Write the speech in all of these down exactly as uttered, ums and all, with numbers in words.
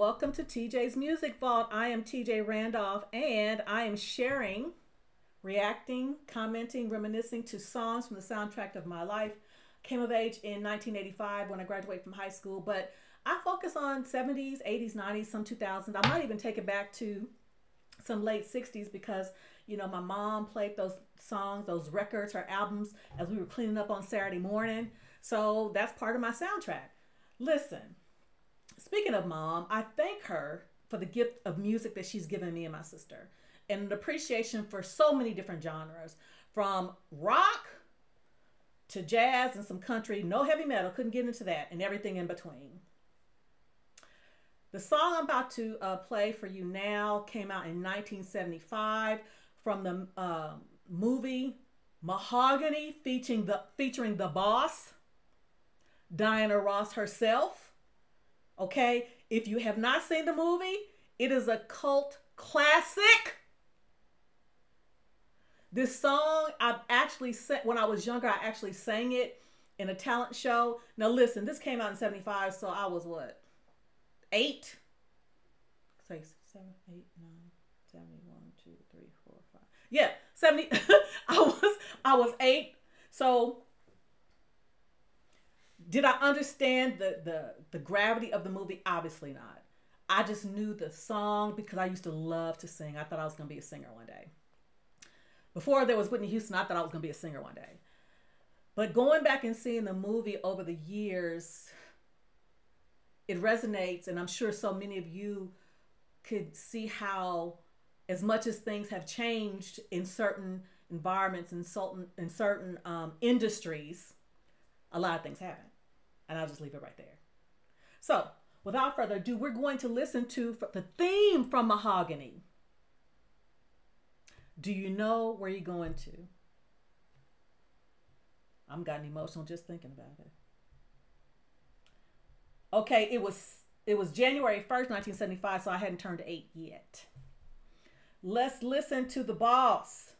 welcome to T J's Music Vault. I am T J Randolph, and I am sharing, reacting, commenting, reminiscing to songs from the soundtrack of my life. Came of age in nineteen eighty-five when I graduated from high school, but I focus on seventies, eighties, nineties, some two thousands. I might even take it back to some late sixties because, you know, my mom played those songs, those records, her albums as we were cleaning up on Saturday morning. So that's part of my soundtrack. Listen, speaking of mom, I thank her for the gift of music that she's given me and my sister, and an appreciation for so many different genres, from rock to jazz and some country, no heavy metal, couldn't get into that, and everything in between. The song I'm about to uh, play for you now came out in nineteen seventy-five from the uh, movie Mahogany, featuring the, featuring the boss, Diana Ross herself. Okay, if you have not seen the movie, it is a cult classic. This song, I've actually sang, when I was younger, I actually sang it in a talent show. Now listen, this came out in seventy-five, so I was what? Eight? Say seven, eight, nine, seven, one, two, three, four, five. Yeah, seventy. I was I was eight. So did I understand the, the, the gravity of the movie? Obviously not. I just knew the song because I used to love to sing. I thought I was going to be a singer one day. Before there was Whitney Houston, I thought I was going to be a singer one day. But going back and seeing the movie over the years, it resonates. And I'm sure so many of you could see how, as much as things have changed in certain environments and certain, in certain um, industries, a lot of things happen. And I'll just leave it right there. So without further ado, we're going to listen to the theme from Mahogany. Do you know where you're going to? I'm getting emotional just thinking about it. Okay, it was it was January first, nineteen seventy-five, so I hadn't turned eight yet. Let's listen to the boss.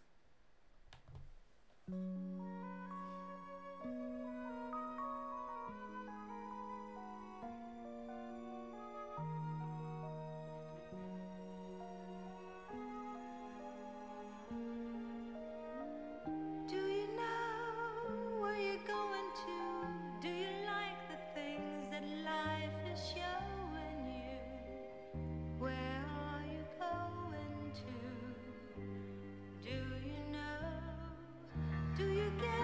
Do you get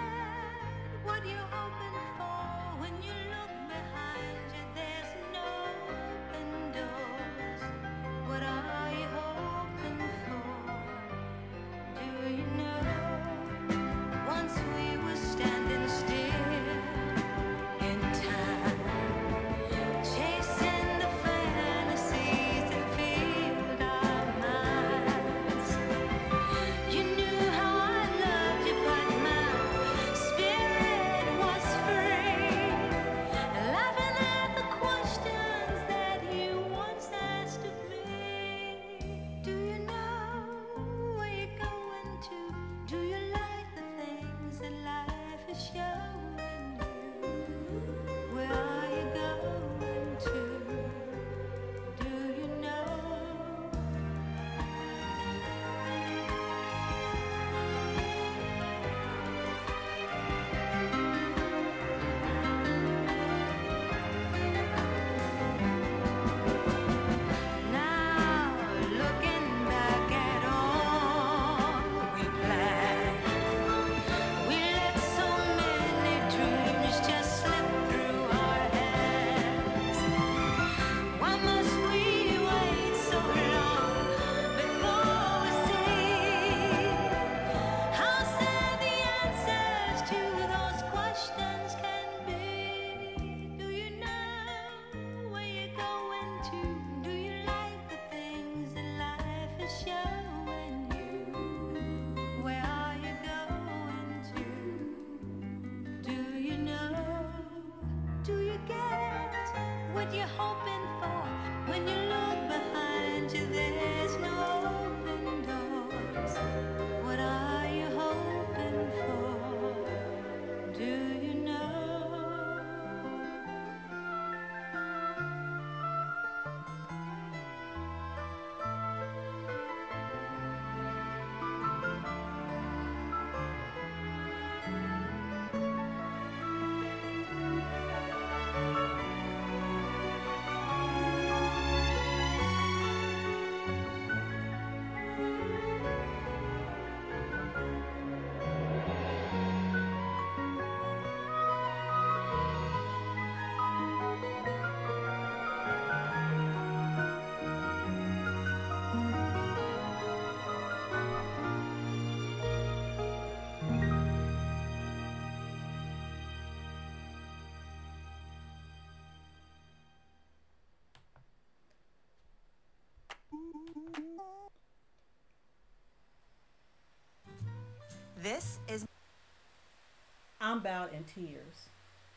This is... I'm about in tears.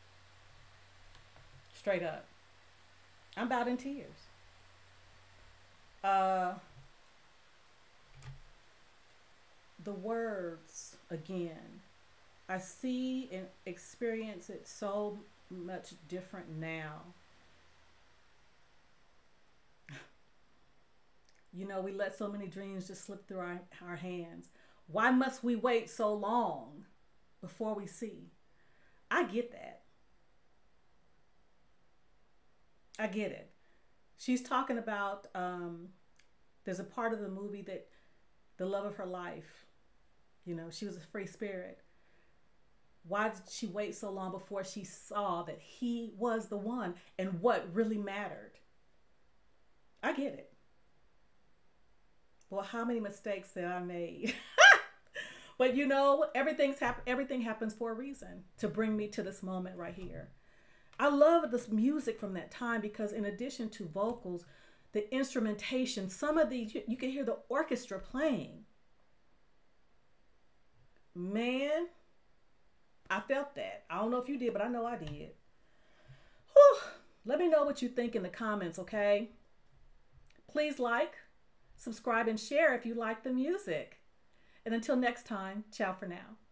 Straight up. I'm about in tears. Uh, the words, again, I see and experience it so much different now. You know, we let so many dreams just slip through our, our hands. Why must we wait so long before we see? I get that. I get it. She's talking about, um, there's a part of the movie that the love of her life, you know, she was a free spirit. Why did she wait so long before she saw that he was the one and what really mattered? I get it. Well, how many mistakes that I made. But you know, everything's hap- everything happens for a reason to bring me to this moment right here. I love this music from that time because in addition to vocals, the instrumentation, some of these, you, you can hear the orchestra playing. Man, I felt that. I don't know if you did, but I know I did. Whew. Let me know what you think in the comments, okay? Please like, subscribe, and share if you like the music. And until next time, ciao for now.